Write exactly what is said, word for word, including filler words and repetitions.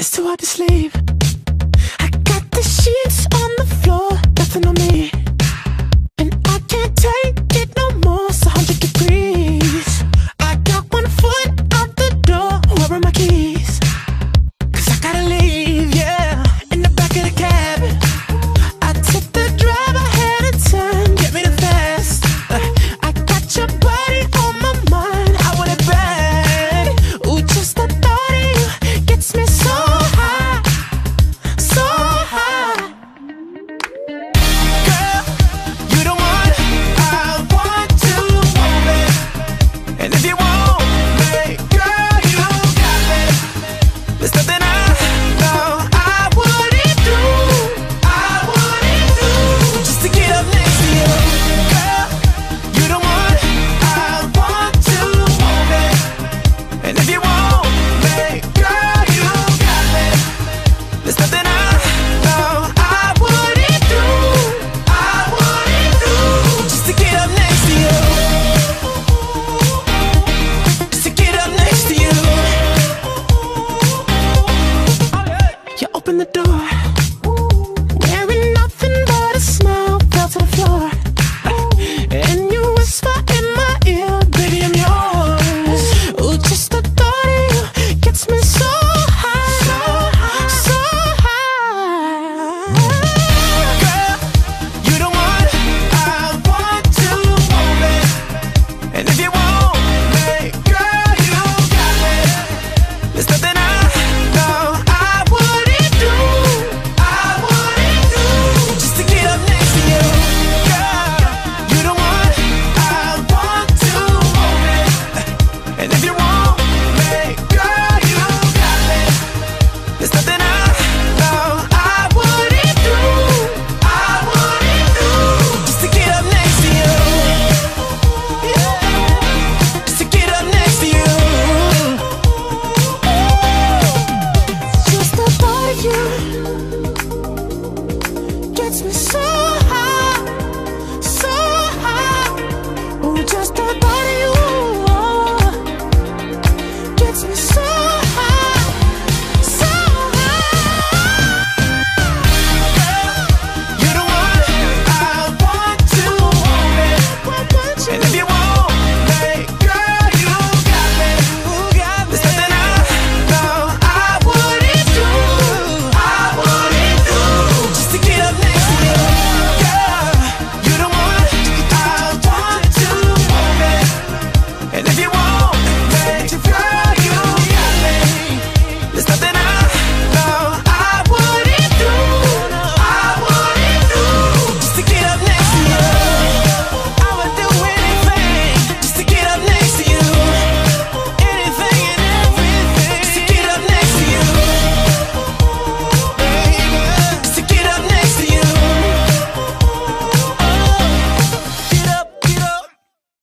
It's too hard to sleep. I got the sheets on the floor, nothing on me, and I can't take it no more. It's a hundred degrees. I got one foot out the door. Where are my keys? Cause I gotta leave, yeah. In the back of the cab, I took the drive ahead of time. Get me the fast. uh, I got your body on my mind. I want it bad. Ooh, just the thought of you gets me so high, so high. Girl, you the one I want to hold it. And if you want me, girl, you got me. There's nothing I know I wouldn't do, I wouldn't do, just to get up next to you. Girl, you the one I want to hold it. And if you want me, girl, you got me. There's nothing I know I wouldn't do, I wouldn't do, just to get up next to you, just to get up next to you. You open the door,